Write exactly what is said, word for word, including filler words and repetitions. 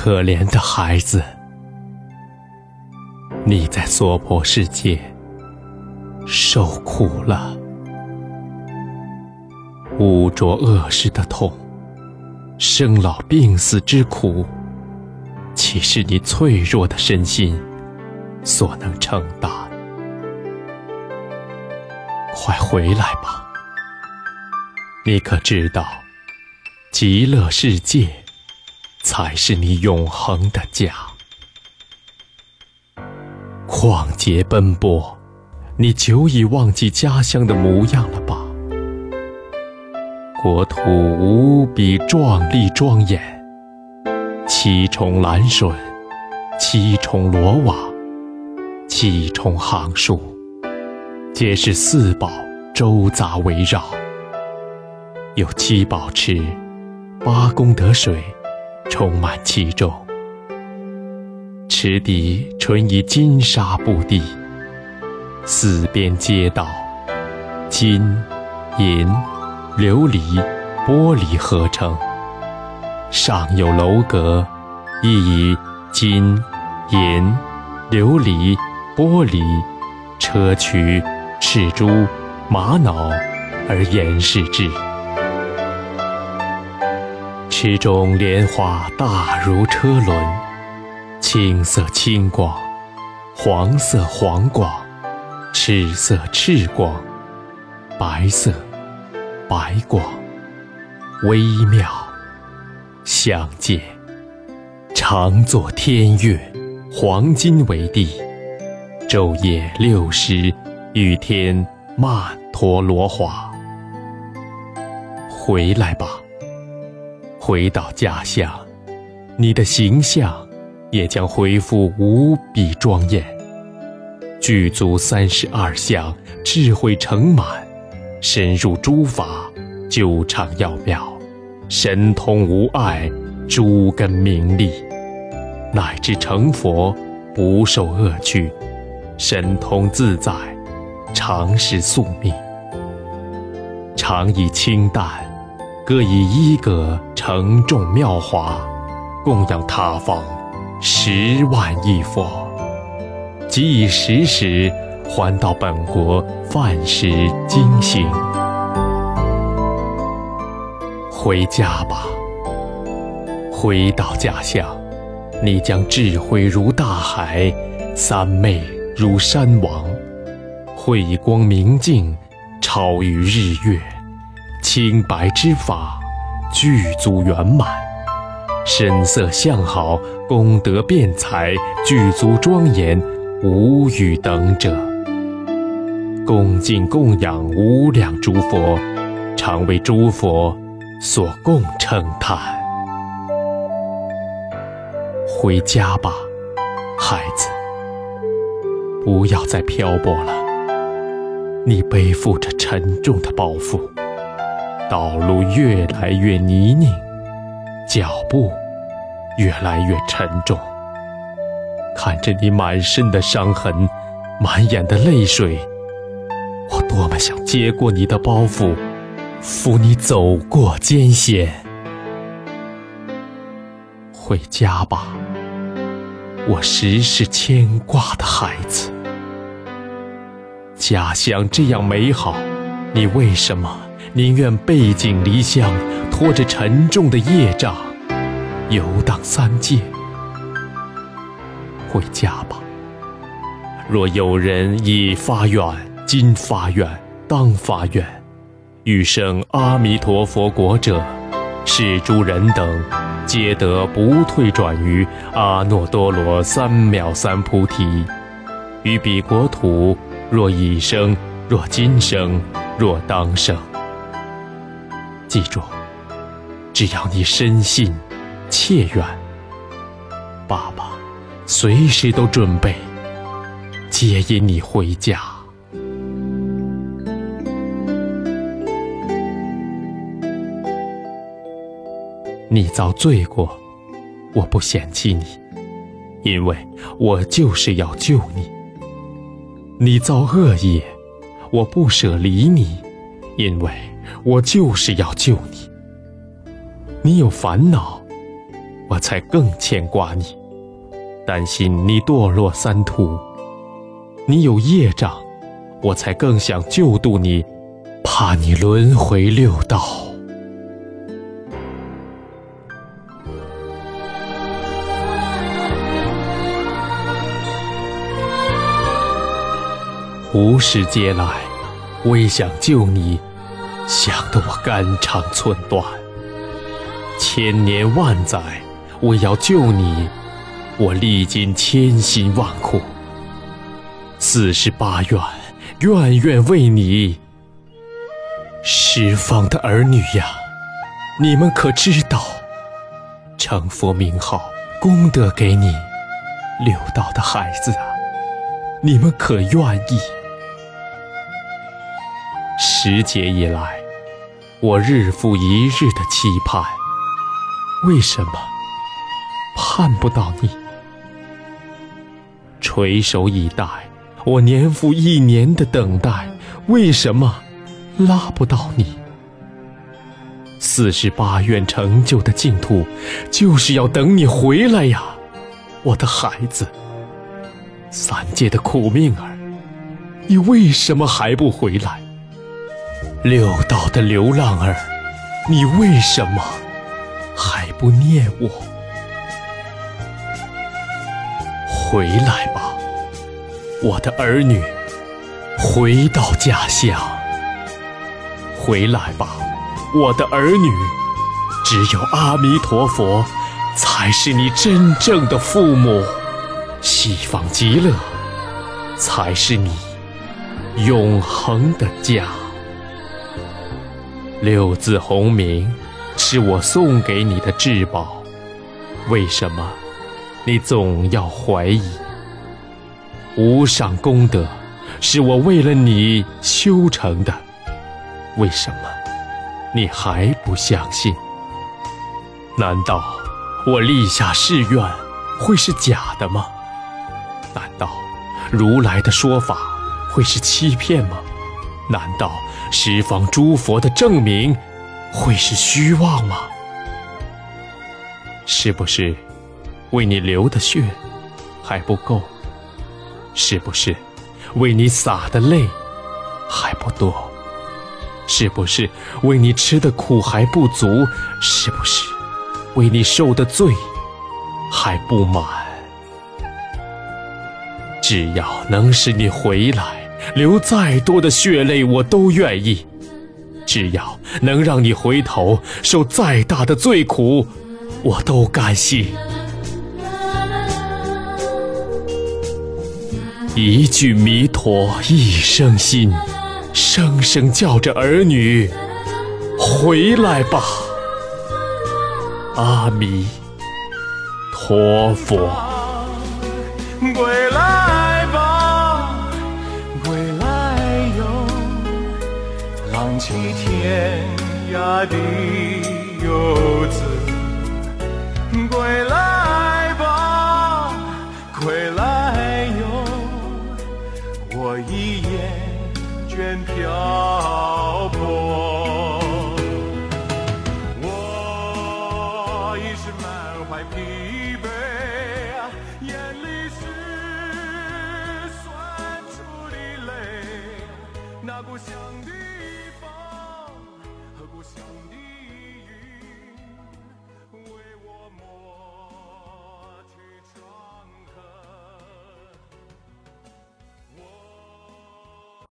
可怜的孩子，你在娑婆世界受苦了，污浊恶世的痛，生老病死之苦，岂是你脆弱的身心所能承担？快回来吧！你可知道，极乐世界才是你永恒的家。旷劫奔波，你久已忘记家乡的模样了吧？国土无比壮丽庄严，七重蓝笋，七重罗网，七重行树，皆是四宝周匝围绕。有七宝池，八功德水充满其中，池底纯以金沙布地，四边街道金、银、琉璃、玻璃合成，上有楼阁，亦以金、银、琉璃、玻璃、砗磲、赤珠、玛瑙而严饰之。池中莲花大如车轮，青色青光，黄色黄光，赤色赤光，白色白光，微妙相间，常作天乐，黄金为地，昼夜六时与天曼陀罗华。回来吧，回到家乡，你的形象也将恢复无比庄严，具足三十二相，智慧成满，深入诸法，究常要妙，神通无碍，诸根明利，乃至成佛，不受恶趣，神通自在，常时宿命。常以清淡，各以一个承重妙华，供养他方十万亿佛，即以时时还到本国饭食精行。回家吧，回到家乡，你将智慧如大海，三昧如山王，慧光明净，超于日月，清白之法具足圆满，身色相好，功德辩才，具足庄严，无与等者。恭敬供养无量诸佛，常为诸佛所共称叹。回家吧，孩子，不要再漂泊了。你背负着沉重的包袱，道路越来越泥泞，脚步越来越沉重。看着你满身的伤痕，满眼的泪水，我多么想接过你的包袱，扶你走过艰险。回家吧，我时时牵挂的孩子。家乡这样美好，你为什么宁愿背井离乡，拖着沉重的业障，游荡三界？回家吧。若有人已发愿，今发愿，当发愿，欲生阿弥陀佛国者，是诸人等皆得不退转于阿耨多罗三藐三菩提。于彼国土，若已生，若今生，若当生。记住，只要你深信切愿，爸爸随时都准备接引你回家。你遭罪过，我不嫌弃你，因为我就是要救你。你遭恶业，我不舍离你，因为我就是要救你。你有烦恼， 我才更牵挂你，担心你堕落三途。你有业障，我才更想救度你，怕你轮回六道。无始劫来，为想救你，想得我肝肠寸断。千年万载，为要救你，我历尽千辛万苦。四十八愿，愿愿为你。十方的儿女呀，你们可知道，成佛名号，功德给你，六道的孩子啊，你们可愿意？十劫以来，我日复一日的期盼，为什么盼不到你？垂手以待，我年复一年的等待，为什么拉不到你？四十八愿成就的净土，就是要等你回来呀，我的孩子。三界的苦命儿，你为什么还不回来？六道的流浪儿，你为什么还不念我？回来吧，我的儿女，回到家乡。回来吧，我的儿女，只有阿弥陀佛才是你真正的父母，西方极乐才是你永恒的家。六字洪名是我送给你的至宝，为什么你总要怀疑？无上功德是我为了你修成的，为什么你还不相信？难道我立下誓愿会是假的吗？难道如来的说法会是欺骗吗？难道十方诸佛的证明会是虚妄吗？是不是为你流的血还不够？是不是为你洒的泪还不多？是不是为你吃的苦还不足？是不是为你受的罪还不满？只要能使你回来，流再多的血泪我都愿意。只要能让你回头，受再大的罪苦我都甘心。一句弥陀一声心，声声叫着儿女回来吧，阿弥陀佛。 归来吧，归来哟，浪迹天涯的游子。归来吧，归来哟，我已厌倦漂泊。我已是满怀疲惫，眼里是酸楚的泪，那故乡的